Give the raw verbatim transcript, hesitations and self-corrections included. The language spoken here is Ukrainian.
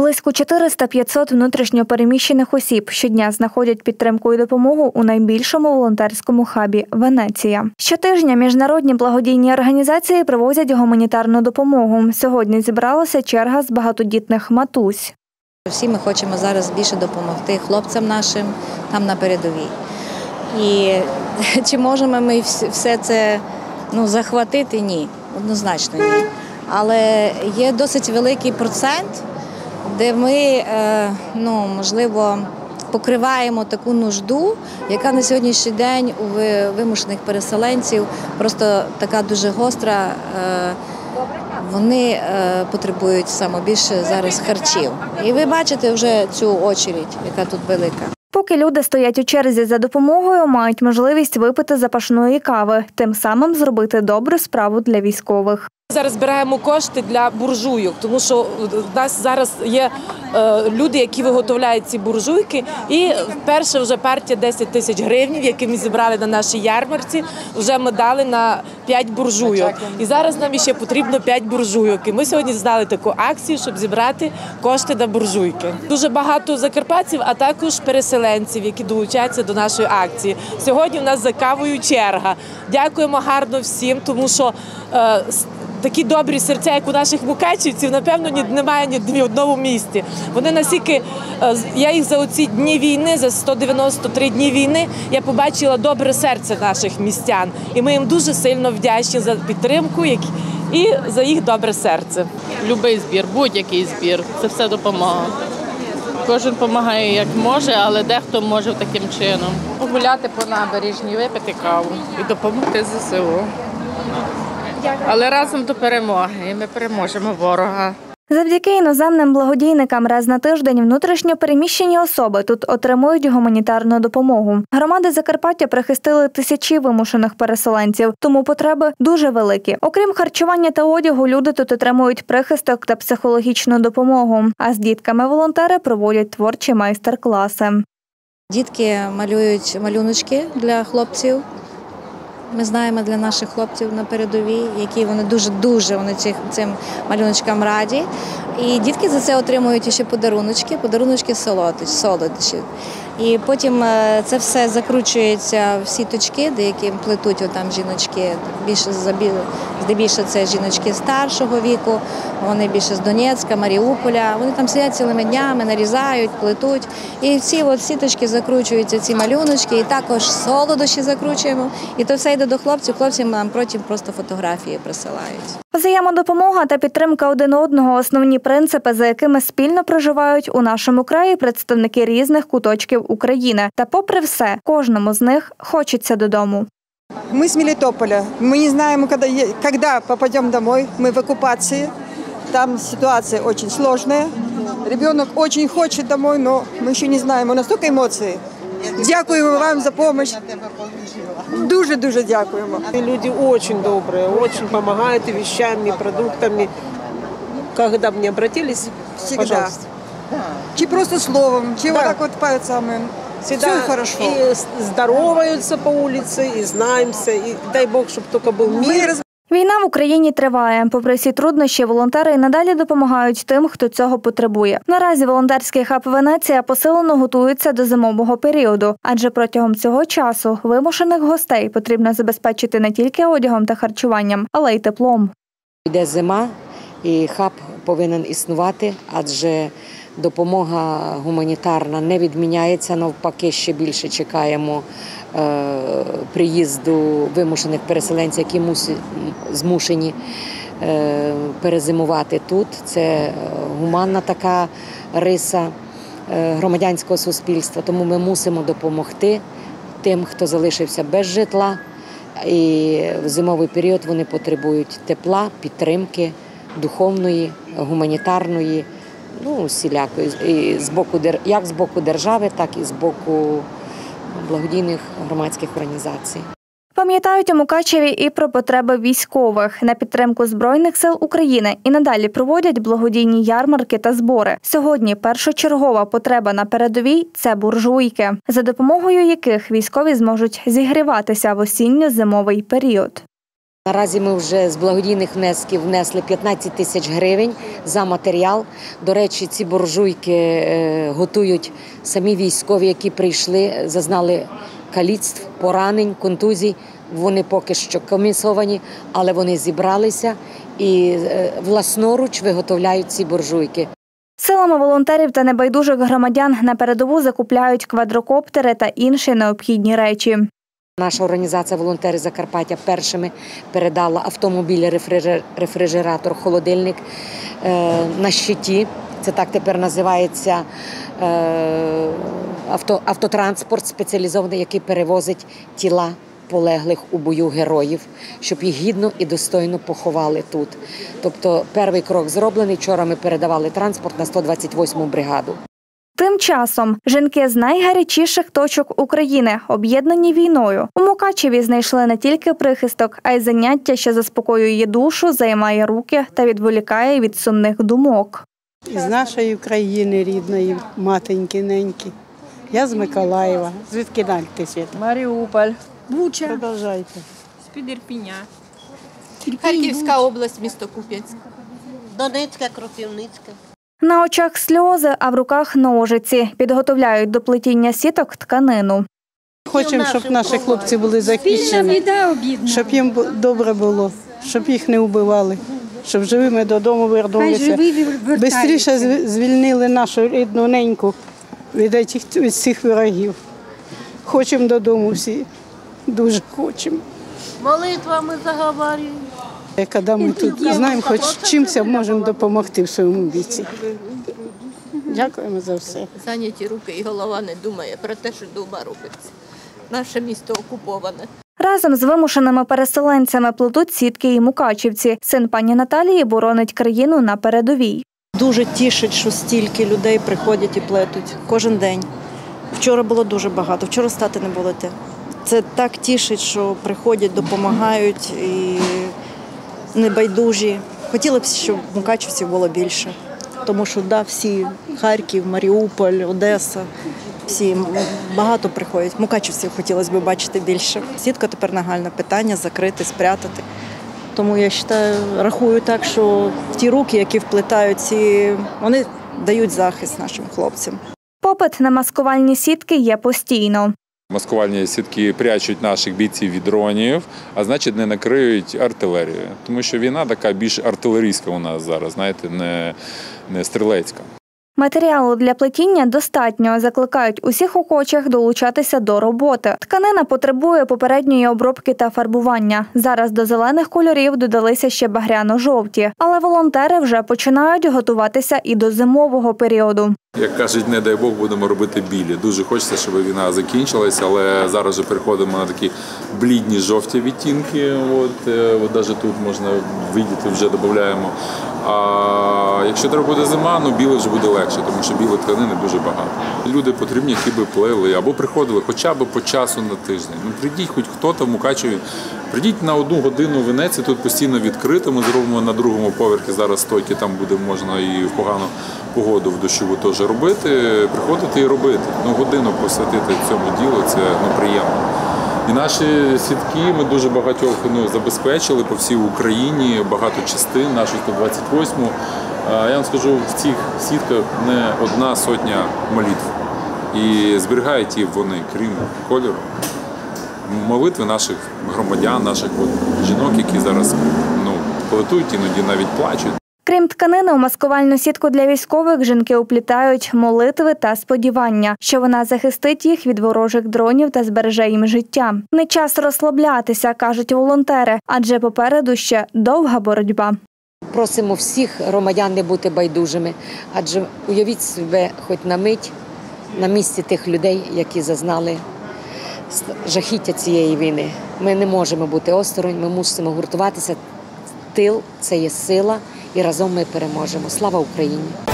Близько чотириста-п'ятсот внутрішньо переміщених осіб щодня знаходять підтримку і допомогу у найбільшому волонтерському хабі – Венеція. Щотижня міжнародні благодійні організації привозять гуманітарну допомогу. Сьогодні зібралася черга з багатодітних матусь. Всі ми хочемо зараз більше допомогти хлопцям нашим там на передовій. І чи можемо ми все це ну, захватити? Ні, однозначно ні. Але є досить великий процент, де ми, ну, можливо, покриваємо таку нужду, яка на сьогоднішній день у вимушених переселенців просто така дуже гостра. Вони потребують саме більше зараз харчів. І ви бачите вже цю очередь, яка тут велика. Поки люди стоять у черзі за допомогою, мають можливість випити запашної кави, тим самим зробити добру справу для військових. Зараз збираємо кошти для буржуйок, тому що у нас зараз є е, люди, які виготовляють ці буржуйки. І перша вже партія десять тисяч гривень, які ми зібрали на нашій ярмарці, вже ми дали на п'ять буржуйок. І зараз нам ще потрібно п'ять буржуйок. І ми сьогодні здали таку акцію, щоб зібрати кошти на буржуйки. Дуже багато закарпатців, а також переселенців, які долучаються до нашої акції. Сьогодні у нас за кавою черга. Дякуємо гарно всім, тому що е, такі добрі серця, як у наших мукачівців, напевно, немає ні в одному місті. Вони настільки, я їх за оці дні війни, за сто дев'яносто три дні війни, я побачила добре серце наших містян. І ми їм дуже сильно вдячні за підтримку і за їх добре серце. Любий збір, будь-який збір, це все допомога. Кожен допомагає як може, але дехто може таким чином. Погуляти по набережній, випити каву і допомогти зе се у. Але разом до перемоги, і ми переможемо ворога. Завдяки іноземним благодійникам раз на тиждень внутрішньо переміщені особи тут отримують гуманітарну допомогу. Громади Закарпаття прихистили тисячі вимушених переселенців, тому потреби дуже великі. Окрім харчування та одягу, люди тут отримують прихисток та психологічну допомогу. А з дітками волонтери проводять творчі майстер-класи. Дітки малюють малюночки для хлопців. Ми знаємо для наших хлопців на передовій, які вони дуже-дуже вони цим малюночкам раді. І дітки за це отримують ще подаруночки, подаруночки солодощі. І потім це все закручується в сіточки, деякі плетуть там жіночки, більше здебільшого це жіночки старшого віку, вони більше з Донецька, Маріуполя. Вони там сидять цілими днями, нарізають, плетуть. І ці от сіточки закручуються, ці малюночки, і також солодощі закручуємо. І то все йде до хлопців, хлопці нам потім просто фотографії присилають. Взаємодопомога та підтримка один одного – основні принципи, за якими спільно проживають у нашому краї представники різних куточків України. Та попри все, кожному з них хочеться додому. Ми з Мелітополя. Ми не знаємо, коли попадемо домой. Ми в окупації. Там ситуація дуже складна. Ребенок дуже хоче домой, але ми ще не знаємо. У нас стільки емоцій. Дякуємо вам за допомогу. Дуже-дуже дякуємо. Люди дуже добрі, дуже допомагають і вещами, і продуктами. Коли б не обратились, пожалуйста. Чи просто словом, чи да. Вот так вот пальцами. Всегда все хорошо. И здороваются по улице, и знаемся, и дай Бог, щоб тільки був мир. Війна в Україні триває. Попри всі труднощі, волонтери й надалі допомагають тим, хто цього потребує. Наразі волонтерський хаб «Венеція» посилено готується до зимового періоду, адже протягом цього часу вимушених гостей потрібно забезпечити не тільки одягом та харчуванням, але й теплом. Йде зима, і хаб повинен існувати, адже допомога гуманітарна не відміняється, навпаки, ще більше чекаємо е, приїзду вимушених переселенців, які мусі, змушені е, перезимувати тут. Це гуманна така риса е, громадянського суспільства, тому ми мусимо допомогти тим, хто залишився без житла. І в зимовий період вони потребують тепла, підтримки, духовної, гуманітарної, ну, всілякої, і з боку, як з боку держави, так і з боку благодійних громадських організацій. Пам'ятають у Мукачеві і про потреби військових. На підтримку Збройних сил України і надалі проводять благодійні ярмарки та збори. Сьогодні першочергова потреба на передовій – це буржуйки, за допомогою яких військові зможуть зігріватися в осінньо-зимовий період. Наразі ми вже з благодійних внесків внесли п'ятнадцять тисяч гривень за матеріал. До речі, ці буржуйки готують самі військові, які прийшли, зазнали каліцтв, поранень, контузій. Вони поки що комісовані, але вони зібралися і власноруч виготовляють ці буржуйки. Силами волонтерів та небайдужих громадян на передову закупляють квадрокоптери та інші необхідні речі. Наша організація «Волонтери Закарпаття» першими передала автомобіль, рефрижератор, холодильник на щиті. Це так тепер називається авто, автотранспорт спеціалізований, який перевозить тіла полеглих у бою героїв, щоб їх гідно і достойно поховали тут. Тобто перший крок зроблений. Вчора ми передавали транспорт на сто двадцять восьму бригаду. Тим часом жінки з найгарячіших точок України, об'єднані війною, у Мукачеві знайшли не тільки прихисток, а й заняття, що заспокоює душу, займає руки та відволікає від сумних думок. З нашої країни рідної, матеньки-неньки. Я з Миколаєва. Звідки ти, Свята? Маріуполь. Буча. Продовжайте. З-під Ірпіня. Харківська область, місто Куп'янськ. Донецька, Кропивницька. На очах сльози, а в руках ножиці. Підготовляють до плетіння сіток тканину. Хочемо, щоб наші хлопці були захищені, щоб їм добре було, щоб їх не вбивали, щоб живими додому вернулися. Бистріше звільнили нашу рідну неньку від цих, від цих ворогів. Хочемо додому всі, дуже хочемо. Молитвами заговорюємо. Коли ми тут знаємо, хоч чимось можемо допомогти в своєму віці. Дякуємо за все. Зайняті руки і голова не думає про те, що вдома робиться. Наше місто окуповане. Разом з вимушеними переселенцями плетуть сітки і мукачівці. Син пані Наталії боронить країну на передовій. Дуже тішить, що стільки людей приходять і плетуть кожен день. Вчора було дуже багато, вчора стати не було те. Це так тішить, що приходять, допомагають і небайдужі. Хотіли б, щоб мукачівців було більше. Тому що да, всі Харків, Маріуполь, Одеса, всі багато приходять. Мукачівців хотілося б бачити більше. Сітка тепер нагальне питання закрити, спрятати. Тому я вважаю, рахую так, що ті руки, які вплетають ці, вони дають захист нашим хлопцям. Попит на маскувальні сітки є постійно. Маскувальні сітки прячуть наших бійців від дронів, а значить не накриють артилерію. Тому що війна така більш артилерійська у нас зараз, знаєте, не, не стрілецька. Матеріалу для плетіння достатньо. Закликають усіх охочих долучатися до роботи. Тканина потребує попередньої обробки та фарбування. Зараз до зелених кольорів додалися ще багряно-жовті. Але волонтери вже починають готуватися і до зимового періоду. Як кажуть, не дай Бог, будемо робити білі. Дуже хочеться, щоб війна закінчилася, але зараз вже переходимо на такі блідні жовті відтінки. От, от навіть тут можна видіти, вже додаємо. А якщо треба буде зима, ну біле вже буде легше, тому що білої тканини дуже багато. Люди потрібні, які би плели або приходили хоча б по часу на тиждень. Ну прийдіть хоч хто-то в Мукачеві, прийдіть на одну годину в Венеції, тут постійно відкрито. Ми зробимо на другому поверхі зараз стойки, там буде можна і в погану погоду в дощову теж робити, приходити і робити. Ну годину посвятити цьому ділу, це ну, приємно. І наші сітки ми дуже багатьох ну, забезпечили по всій Україні, багато частин, нашу сто двадцять восьму. Я вам скажу, в цих сітках не одна сотня молитв. І зберігають їх вони, крім кольору, молитви наших громадян, наших от, жінок, які зараз ну, плетуть, іноді навіть плачуть. Крім тканини, у маскувальну сітку для військових жінки уплітають молитви та сподівання, що вона захистить їх від ворожих дронів та збереже їм життя. Не час розслаблятися, кажуть волонтери, адже попереду ще довга боротьба. Просимо всіх громадян не бути байдужими, адже уявіть себе хоч на мить на місці тих людей, які зазнали жахіття цієї війни. Ми не можемо бути осторонь, ми мусимо гуртуватися. Тил – це є сила, і разом ми переможемо. Слава Україні!